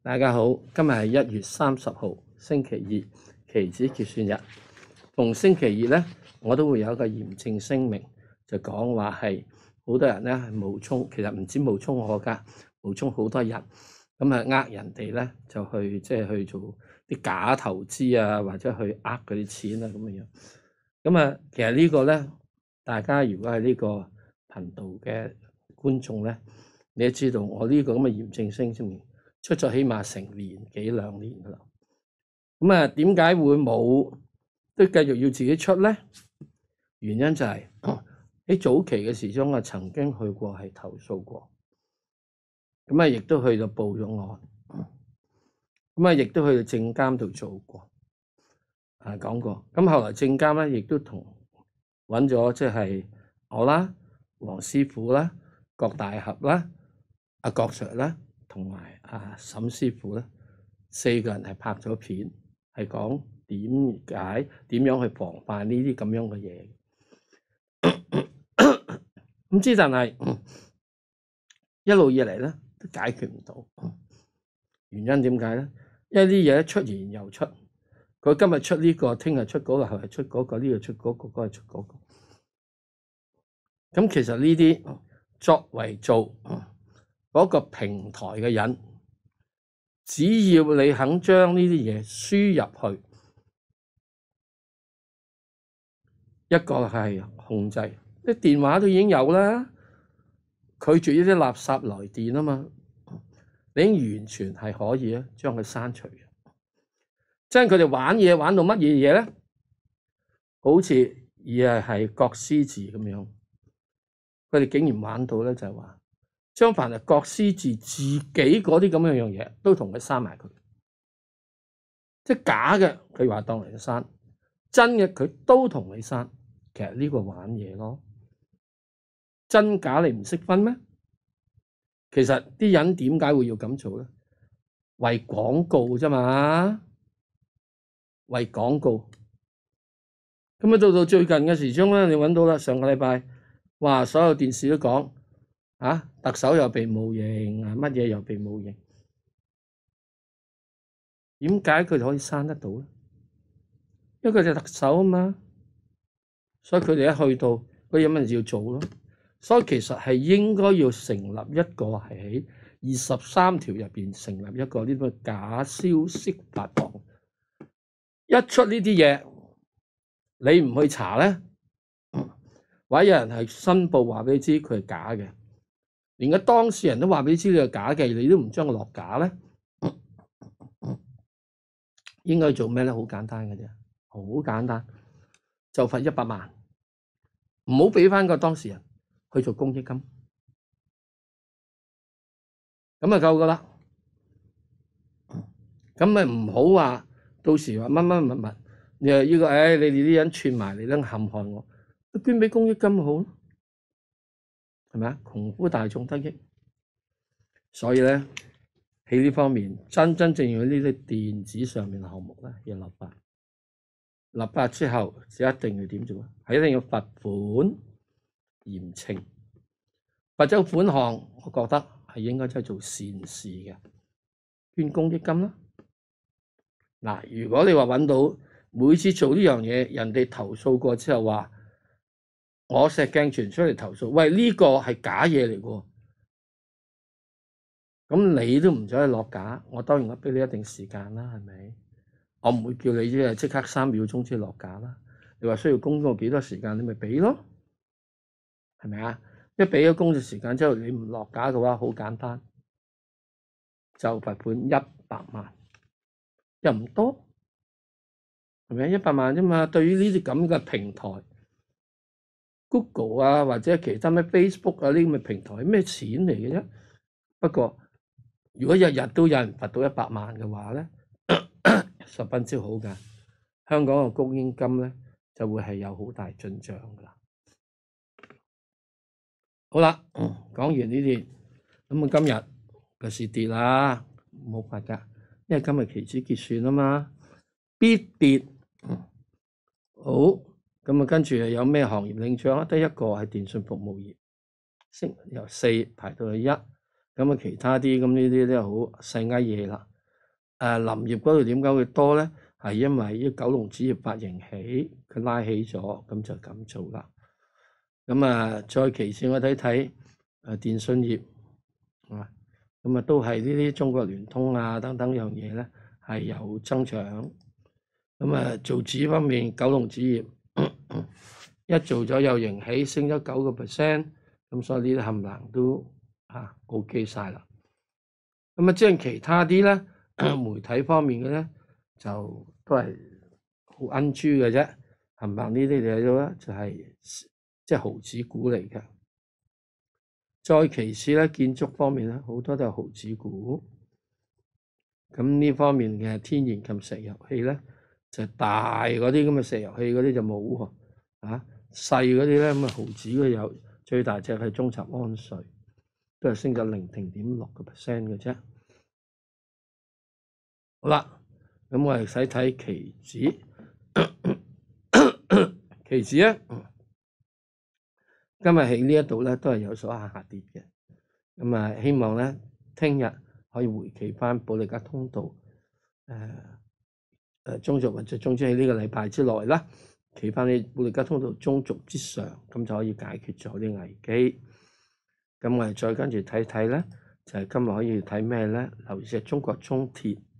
大家好，今日係1月30號，星期二，期指結算日。逢星期二咧，我都會有一個嚴正聲明，就講話係好多人咧係冒充，其實唔止冒充我㗎，冒充好多人，咁人哋咧就去去做啲假投資啊，或者去嗰啲錢啊咁樣。咁其實呢個咧，大家如果係呢個頻道嘅觀眾咧，你都知道我呢個咁嘅嚴正聲明出咗起碼成年幾2年㗎啦。咁點解會冇都繼續要自己出咧？原因就係喺早期嘅時鐘曾經去過係投訴過，咁亦都去到報咗案，咁亦都去到證監度做過，講過。咁後來證監咧亦都揾咗我啦、黃師傅啦、郭大俠啦、阿郭 Sir 啦，同埋沈師傅咧，4個人係拍咗片，係講點樣去防範呢啲咁樣嘅嘢。咁之但係一路以嚟咧都解決唔到，原因點解咧？因為啲嘢出完又出，佢今日出呢個，聽日出嗰個，後日出嗰個，呢個出嗰個，嗰日出嗰個。咁其實呢啲作為做嗰個平台嘅人，只要你肯將呢啲嘢輸入去，一個係控制，啲電話都已經有啦，拒絕呢啲垃圾來電啊嘛，你已經完全係可以將佢刪除嘅。即係佢哋玩嘢玩到乜嘢嘢咧？好似係國師字咁樣，佢哋竟然玩到咧就係話，將凡係國師字自己嗰啲咁樣嘢都同佢刪埋佢，即係假嘅佢話當嚟刪，真嘅佢都同你刪。其實呢個玩嘢咯，真假你唔識分咩？其實啲人點解會要咁做咧？為廣告啫嘛，為廣告。咁到最近嘅時鐘咧，你揾到啦，上個禮拜，哇！所有電視都講特首又被冒認，乜嘢又被冒認。點解佢哋可以刪得到咧？因為佢哋係特首啊嘛。所以佢哋一去到嗰啲乜要做咯，所以其實係應該要成立一個係喺23條入邊成立一個呢個假消息發放。一出呢啲嘢，你唔去查咧，或者有人係申報話俾你知佢係假嘅，連個當事人都話俾你知佢係假嘅，你都唔將佢落架咧，應該做咩咧？好簡單嘅啫，好簡單。就罰100萬，唔好俾翻個當事人去做公益金，咁就夠噶啦。咁咪唔好話到時話乜乜物，你話呢個你哋啲人串埋嚟咧陷害我，捐俾公益金好咯，係咪啊？窮苦大眾得益，所以咧喺呢方面真正要呢啲電子上面嘅項目咧要立法。立法之後就一定要點做啊？係一定要罰款嚴懲，罰咗款項，我覺得係應該真係做善事嘅，捐公益金啦。嗱，如果你話揾到每次做呢樣嘢，人哋投訴過之後話我石鏡泉出嚟投訴，喂呢個係假嘢嚟嘅，咁你都唔走去落架，我當然我俾你一定時間啦，係咪？我唔會叫你即刻3秒鐘先落架啦。你話需要工作幾多時間，你咪俾咯，係咪啊？一俾咗工作時間之後，你唔落架嘅話，好簡單，就罰款100萬，又唔多，係咪100萬啫嘛？對於呢啲咁嘅平台 ，Google 啊或者其他咩 Facebook 啊呢啲咁嘅平台，係咩錢嚟嘅啫？不過如果日日都有人罰到100萬嘅話咧，十分之好㗎，香港嘅公益金咧就會係有好大進賬㗎啦。好啦，講完呢啲，咁今日個市跌啦，冇法㗎，因為今日期指結算啊嘛，必跌。好，咁跟住有咩行業領漲？得一個係電信服務業，升由4排到去1，咁其他啲咁呢啲都好細埃嘢啦。 林業嗰度點解會多咧？係因為呢九龍紙業發型起，佢拉起咗，咁就咁做啦。咁再其次我睇睇電信業咁都係呢啲中國聯通等等樣嘢咧係有增長。造紙方面，九龍紙業一做咗又迎起，升咗9%，咁所以呢啲冚唪唥都OK 晒啦。即係其他啲咧，媒體方面嘅咧就都係好奀珠嘅啫，冚唪唥呢啲你睇到咧就係即係毫子股嚟嘅。再其次咧，建築方面咧好多都係毫子股。咁呢方面嘅天然及石油氣咧，就大嗰啲咁嘅石油氣嗰啲就冇喎，細嗰啲咧咁毫子嘅有，最大隻係中集安瑞，都係升咗0.6% 嘅啫。好啦，咁我哋使睇期指，期指咧今日喺呢一度咧都係有所下跌嘅。希望咧聽日可以回企返保利加通道，中軸或者總之喺呢個禮拜之內啦，企返喺保利加通道中軸之上，咁就可以解決咗啲危機。咁我哋再跟住睇睇咧，就係今日可以睇咩咧？尤其是中國中鐵。